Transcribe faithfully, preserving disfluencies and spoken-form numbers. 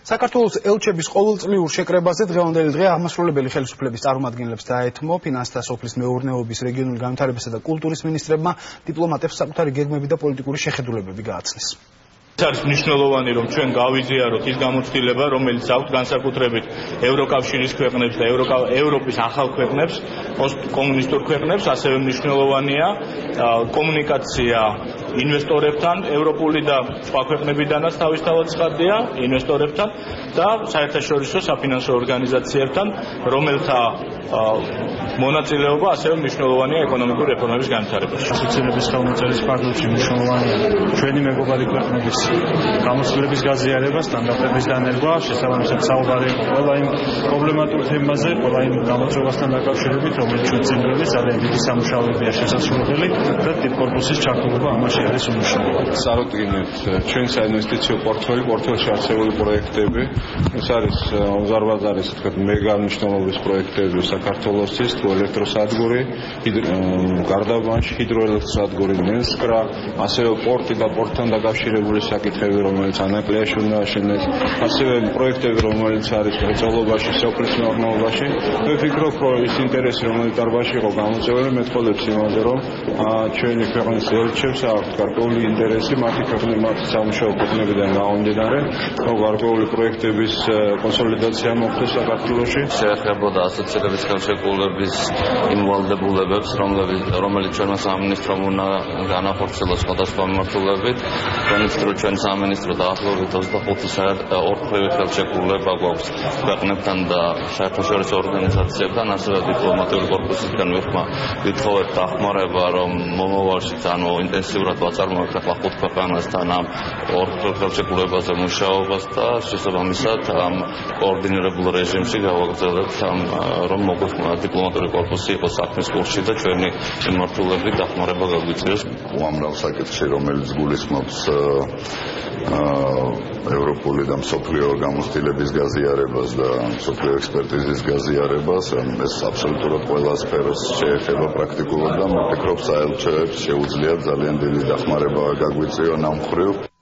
საქართველოს ელჩების ყოველწლიურ შეკრებაზე დღევანდელი დღე აღმასრულებელი ხელისუფლების წარმომადგენლებს დაეთმო ფინანსთა სოფლის მეურნეობის რეგიონული განვითარებისა და კულტურის მინისტრებმა დიპლომატებს საკუთარი გეგმები და პოლიტიკური შეხედულებები გააცნეს. არის მნიშვნელოვანი რომ ჩვენ გავიზიაროთ ის გამოცდილება რომელიც აქვს განსაკუთრებით ევროკავშირის ქვეყნებს და ევროპის ახალ ქვეყნებს, პოსტკომუნისტურ ქვეყნებს, ასევე მნიშვნელოვანია კომუნიკაცია ინვესტორებთან, ევროპული და სხვა ქვეყნებიდანაც თავისთავად ცხადია ინვესტორებთან და საერთაშორისო საფინანსო ორგანიზაციებთან, რომელთა მონაწილეობა ასევე მნიშვნელოვანია ეკონომიკური რეფორმების განვითარებაში. ასოცირების ხელმოწერის ფარგლებში მნიშვნელოვანია ჩვენი მეგობარი ქვეყნების გამოცდილების გაზიარება, სტანდარტების დანერგვა, შესაბამისად საუბარი ყველა იმ პრობლემატურ თემაზე, ყველა იმ გამოწვევასთან დაკავშირებით, რომელიც ჩვენ წინდებით ძალიან დიდი სამუშაოებია შესაძლებელი და დიპკორპუსის ჩართულობა ამაში არის უმნიშვნელოვანესი. Საროდგინეთ ჩვენ საინვესტიციო პორტფელი, პორტფელში არსებული პროექტები, ეს არის უზარმაზარი თქვათ მეგა მნიშვნელობის პროექტები საქართველოსთვის, თუ ელექტროსადგური, გარდაბანში ჰიდროელექტროსადგური მენსკრა, ასევე პორტი და პორტთან დაკავშირებული საკითხები, რომელიც ანაკლიაში უნდა აშენდეს, ასევე პროექტები, რომელიც არის მრეწველობაში, სოფლის მეურნეობაში. მე ვფიქრობ, რომ ის ინტერესი, რომელიც დარბაში იყო გამოწვეული, მეტყველებს იმაზე, რომ ჩვენი ქვეყნის ელჩებს აქვს გარკვეული ინტერესი, მათი ქვეყნის მათი სამუშაო ქვეყნებიდან გამომდინარე, რომ გარკვეული პროექტების კონსოლიდაცია მოხდეს საქართველოში. შეეხებოდა ასოცირების ხელშეკრულების იმ ვალდებულებებს, რომელიც ჩვენმა სამინისტრომ უნდა განახორციელოს სხვადასხვა მიმართულებით. Ministrul ჩვენ სამინისტრო დაახლოებით ოცდახუთი ორმხრივი ხელშეკრულება გვაქვს ქვეყნებთან და საერთაშორისო ორგანიზაციებთან, ასევე დიპლომატიური კორპუსისგან ვითხოვეთ დახმარება, რომ მომავალში ანუ ინტენსიურად ვაწარმოებთ ახლა ხუთ ქვეყანასთან ამ ორმხრივ ხელშეკრულებაზე მუშაობას და შესაბამისად ამ კოორდინირებულ რეჟიმში გავაგრძელებთ ამ რომ მოგვექნა დიპლომატიური კორპუსი იყოს საქმის კურსში და ჩვენი მიმართულებით დახმარება გაგვიწიოს. უამრავ საკითხში, რომელიც გულისხმობს ევროპული და მსოფლიო გამოცდილების გაზიარებას და მსოფლიო ექსპერტიზის გაზიარებას, ეს აბსოლუტურად ყველა სფეროს შეეხება პრაქტიკულად და მე ვფიქრობ საელჩოებს შეუძლიათ ძალიან დიდი დახმარება გაგვიწიონ ამ მხრივ.